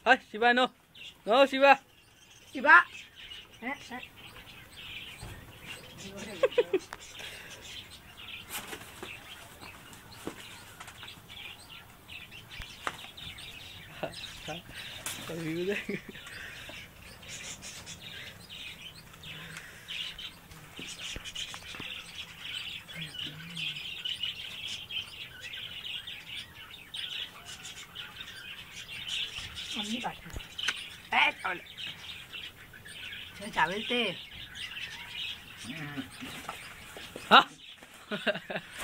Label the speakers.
Speaker 1: Hey, Shiba, no. No, Shiba.
Speaker 2: Shiba. Mummy काट चावल ते
Speaker 1: हाँ